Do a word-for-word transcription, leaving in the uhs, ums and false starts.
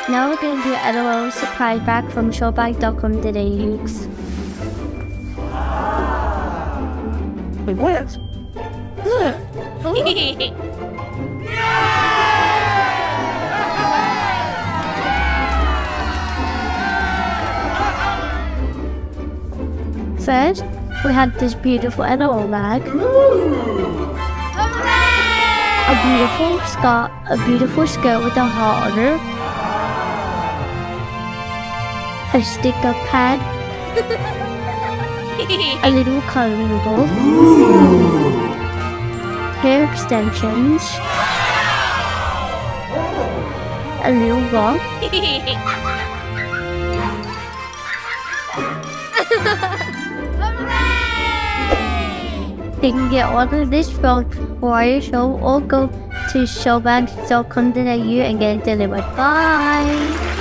Now we're going to do a LOL surprise bag from showbag dot com today, Ukes. Wait, what? Look! First, we had this beautiful LOL bag. A beautiful skirt, a beautiful skirt with a heart on it. A sticker pad. A little colouring book. Hair extensions. A little rock. You can get all of this from Warrior Show or go to showbag dot com today and get it delivered. Bye!